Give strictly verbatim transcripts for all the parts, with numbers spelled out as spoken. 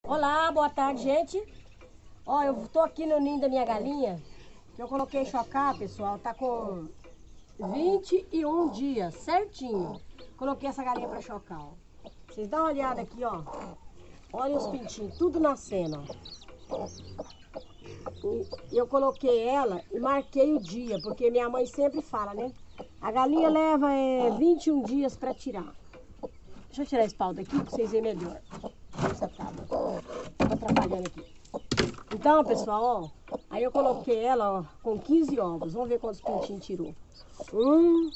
Olá, boa tarde, gente. Ó, eu tô aqui no ninho da minha galinha, que eu coloquei chocar, pessoal. Tá com vinte e um dias, certinho. Coloquei essa galinha pra chocar, ó. Vocês dão uma olhada aqui, ó. Olha os pintinhos, tudo nascendo, ó. E eu coloquei ela e marquei o dia, porque minha mãe sempre fala, né? A galinha leva é, vinte e um dias pra tirar. Deixa eu tirar esse pau daqui pra vocês verem melhor. Essa tábua. Tá atrapalhando aqui. Então, pessoal, ó. Aí eu coloquei ela, ó, com quinze ovos. Vamos ver quantos pintinhos tirou. Um,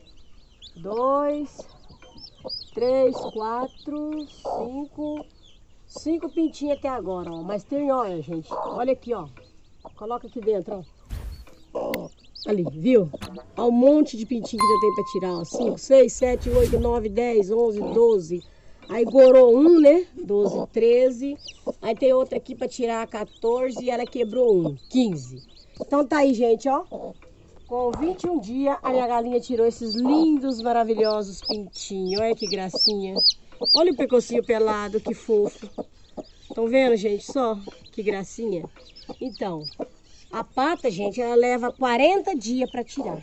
dois, três, quatro, cinco. Cinco pintinhos até agora, ó. Mas tem, olha, gente. Olha aqui, ó. Coloca aqui dentro, ó. Ali, viu? Olha um monte de pintinho que eu tenho pra tirar, ó. cinco, seis, sete, oito, nove, dez, onze, doze. Aí gorou um, né? doze, treze. Aí tem outra aqui pra tirar quatorze e ela quebrou um, quinze. Então tá aí, gente, ó. Com vinte e um dias, a minha galinha tirou esses lindos, maravilhosos pintinhos. Olha que gracinha. Olha o pecocinho pelado, que fofo. Estão vendo, gente, só? Que gracinha. Então, a pata, gente, ela leva quarenta dias pra tirar.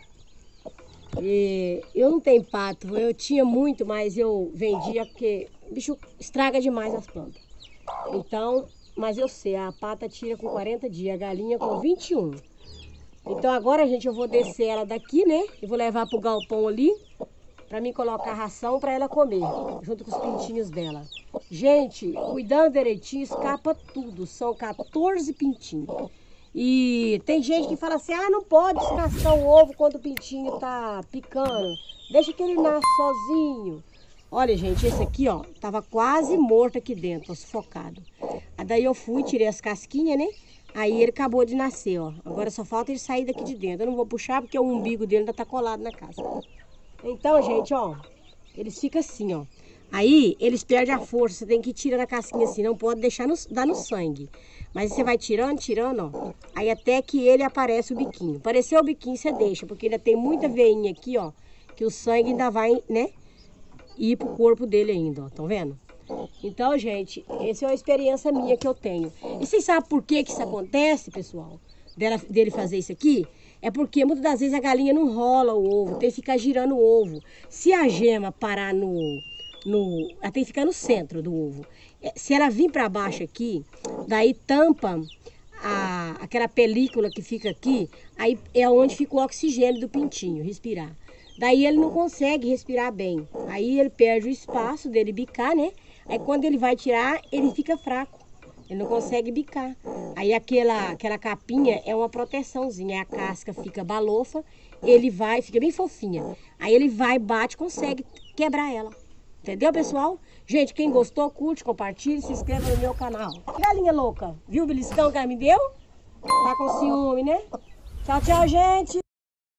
E eu não tenho pato, eu tinha muito, mas eu vendia porque o bicho estraga demais as plantas. Então, mas eu sei, a pata tira com quarenta dias, a galinha com vinte e um. Então agora, gente, eu vou descer ela daqui, né? E vou levar pro galpão ali, pra mim colocar ração pra ela comer, junto com os pintinhos dela. Gente, cuidando direitinho, escapa tudo, são quatorze pintinhos. E tem gente que fala assim, ah, não pode descascar o ovo quando o pintinho tá picando. Deixa que ele nasce sozinho. Olha, gente, esse aqui, ó, tava quase morto aqui dentro, ó, sufocado. Aí daí eu fui, tirei as casquinhas, né? Aí ele acabou de nascer, ó. Agora só falta ele sair daqui de dentro. Eu não vou puxar porque o umbigo dele ainda tá colado na casca. Então, gente, ó, eles ficam assim, ó. Aí eles perdem a força, você tem que ir tirando a casquinha assim, não pode deixar no, dar no sangue. Mas você vai tirando, tirando, ó. Aí até que ele aparece o biquinho. Apareceu o biquinho, você deixa, porque ainda tem muita veinha aqui, ó. Que o sangue ainda vai, né, ir pro corpo dele ainda, ó. Estão vendo? Então, gente, essa é uma experiência minha que eu tenho. E vocês sabem por que que isso acontece, pessoal? Dela, dele fazer isso aqui? É porque muitas das vezes a galinha não rola o ovo, tem que ficar girando o ovo. Se a gema parar no... no ela tem que ficar no centro do ovo. Se ela vir para baixo aqui, daí tampa a, aquela película que fica aqui, aí é onde fica o oxigênio do pintinho, respirar. Daí ele não consegue respirar bem. Aí ele perde o espaço dele bicar, né? Aí quando ele vai tirar, ele fica fraco. Ele não consegue bicar. Aí aquela, aquela capinha é uma proteçãozinha. Aí a casca fica balofa, ele vai, fica bem fofinha. Aí ele vai, bate, consegue quebrar ela. Entendeu, pessoal? Gente, quem gostou, curte, compartilhe, se inscreva no meu canal. Galinha louca, viu o beliscão que ela me deu? Tá com ciúme, né? Tchau, tchau, gente!